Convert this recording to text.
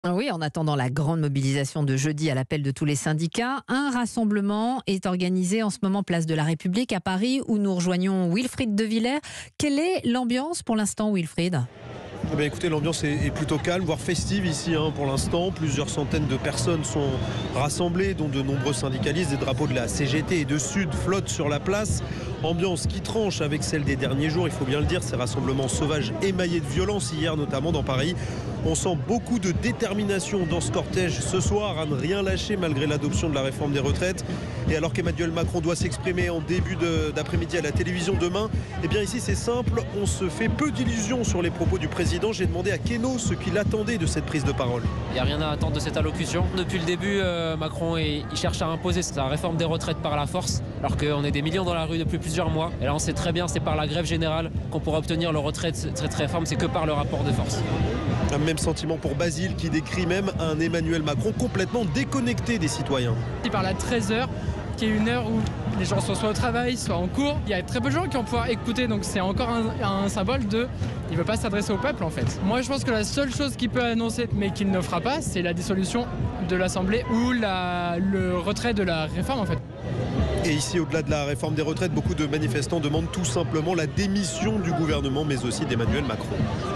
Oui, en attendant la grande mobilisation de jeudi à l'appel de tous les syndicats, un rassemblement est organisé en ce moment place de la République à Paris où nous rejoignons Wilfried de Villers. Quelle est l'ambiance pour l'instant, Wilfried ? Eh bien, écoutez, l'ambiance est plutôt calme, voire festive ici pour l'instant. Plusieurs centaines de personnes sont rassemblées, dont de nombreux syndicalistes. Des drapeaux de la CGT et de Sud flottent sur la place. Ambiance qui tranche avec celle des derniers jours, il faut bien le dire. Ces rassemblements sauvages émaillés de violence hier, notamment dans Paris. On sent beaucoup de détermination dans ce cortège ce soir à ne rien lâcher malgré l'adoption de la réforme des retraites. Et alors qu'Emmanuel Macron doit s'exprimer en début d'après-midi à la télévision demain, eh bien ici c'est simple, on se fait peu d'illusions sur les propos du président. J'ai demandé à Queneau ce qu'il attendait de cette prise de parole. Il n'y a rien à attendre de cette allocution. Depuis le début, Macron il cherche à imposer sa réforme des retraites par la force, alors qu'on est des millions dans la rue depuis plusieurs mois. Et là on sait très bien, c'est par la grève générale qu'on pourra obtenir le retrait de cette réforme, c'est que par le rapport de force. Un même sentiment pour Basile qui décrit même un Emmanuel Macron complètement déconnecté des citoyens. Il parle à 13h, qui est une heure où les gens sont soit au travail, soit en cours. Il y a très peu de gens qui vont pouvoir écouter, donc c'est encore un symbole de... Il ne veut pas s'adresser au peuple en fait. Moi je pense que la seule chose qu'il peut annoncer, mais qu'il ne fera pas, c'est la dissolution de l'Assemblée ou le retrait de la réforme en fait. Et ici, au-delà de la réforme des retraites, beaucoup de manifestants demandent tout simplement la démission du gouvernement, mais aussi d'Emmanuel Macron.